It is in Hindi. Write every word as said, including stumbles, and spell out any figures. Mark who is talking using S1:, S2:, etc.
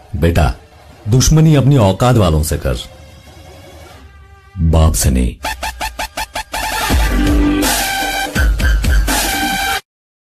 S1: बेटा, दुश्मनी अपनी औकात वालों से कर, बाप से नहीं।